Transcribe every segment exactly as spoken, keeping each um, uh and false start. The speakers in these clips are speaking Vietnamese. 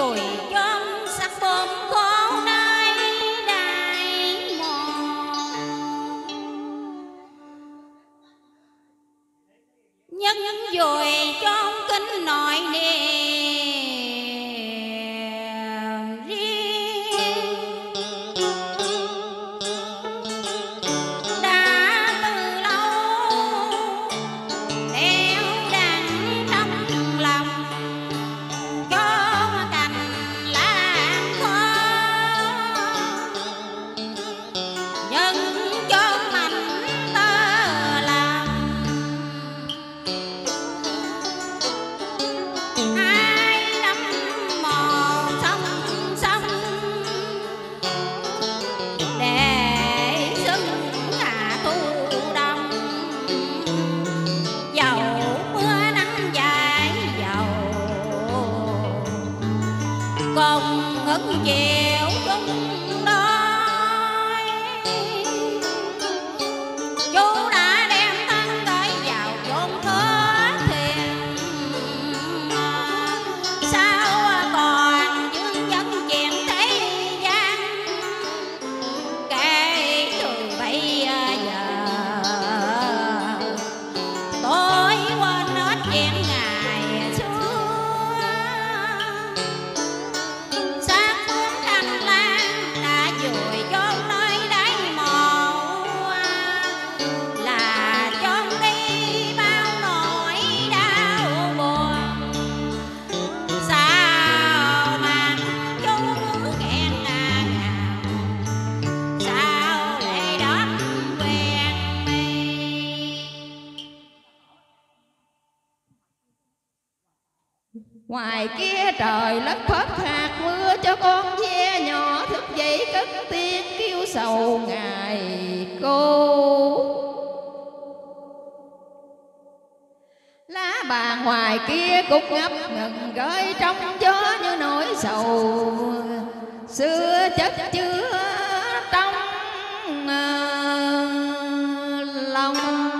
dùi trong sắc bom khô đai đai mòn nhân dùi trong kinh nội niệm chiều chung đôi chú đã đem thân tới vào chốn cửa thuyền sao còn dương dân chèn thế gian kể từ bây giờ tôi quên hết chuyện ngày xưa. Ngoài kia trời lất phất hạt mưa cho con ve nhỏ thức dậy cất tiếng kêu sầu ngày cô. Lá bàn ngoài kia cúc ngập ngừng gợi trong gió như nỗi sầu xưa chất chứa trong lòng.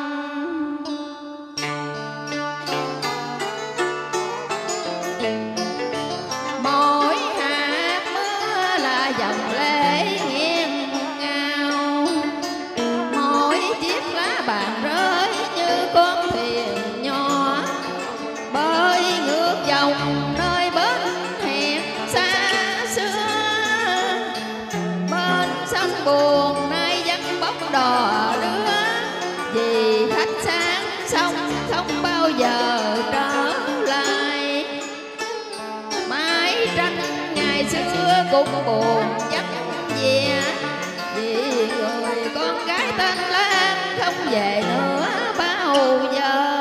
Buồn nay vẫn bốc đò đưa vì khách sáng xong không bao giờ trở lại. Mái tranh ngày xưa cũng buồn chắc về vì người con gái tên Lan không về nữa bao giờ.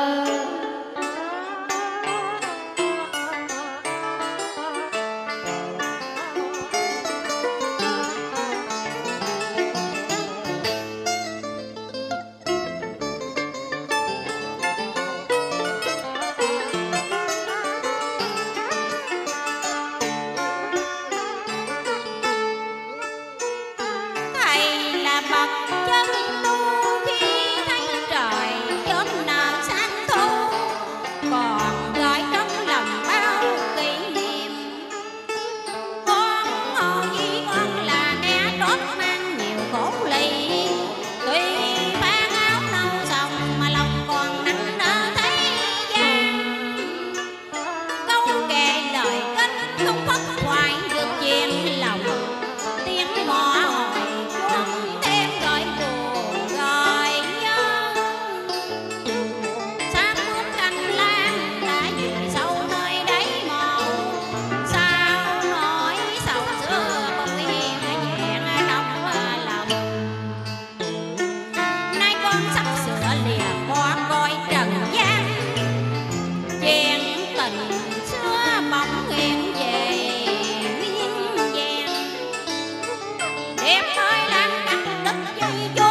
Em ơi lan cắt đất dây